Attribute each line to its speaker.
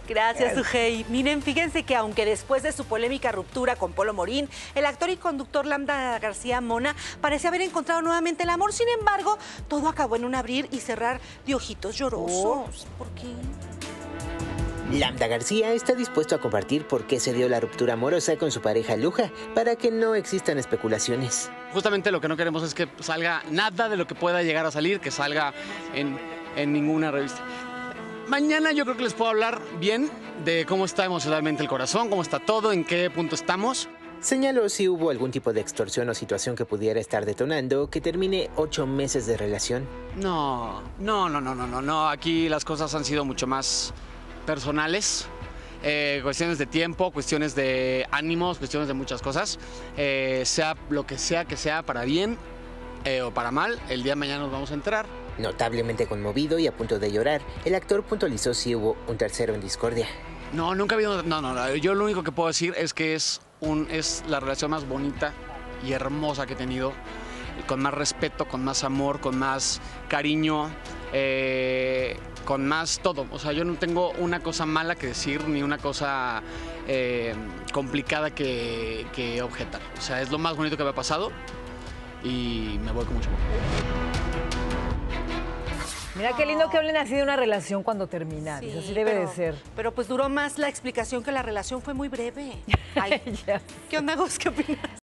Speaker 1: Gracias, Sujei. Miren, fíjense que aunque después de su polémica ruptura con Polo Morín, el actor y conductor Lambda García Mona parece haber encontrado nuevamente el amor. Sin embargo, todo acabó en un abrir y cerrar de ojitos llorosos. ¿Por qué?
Speaker 2: Lambda García está dispuesto a compartir por qué se dio la ruptura amorosa con su pareja Luja, para que no existan especulaciones.
Speaker 3: Justamente lo que no queremos es que salga nada de lo que pueda llegar a salir, que salga en ninguna revista. Mañana yo creo que les puedo hablar bien de cómo está emocionalmente el corazón, cómo está todo, en qué punto estamos.
Speaker 2: Señaló si hubo algún tipo de extorsión o situación que pudiera estar detonando que termine 8 meses de relación.
Speaker 3: No. Aquí las cosas han sido mucho más personales. Cuestiones de tiempo, cuestiones de ánimos, cuestiones de muchas cosas. Sea lo que sea para bien o para mal, el día de mañana nos vamos a enterar.
Speaker 2: Notablemente conmovido y a punto de llorar, el actor puntualizó si hubo un tercero en discordia.
Speaker 3: No, nunca ha habido. No. Yo lo único que puedo decir es que es la relación más bonita y hermosa que he tenido. Con más respeto, con más amor, con más cariño, con más todo. O sea, yo no tengo una cosa mala que decir ni una cosa complicada que objetar. O sea, es lo más bonito que me ha pasado y me voy con mucho amor.
Speaker 4: Mira qué lindo que hablen así de una relación cuando termina.
Speaker 1: Sí,
Speaker 4: así debe de ser.
Speaker 1: Pero pues duró más la explicación que la relación fue muy breve. Ay, ¿qué onda, Gus? ¿Qué opinas?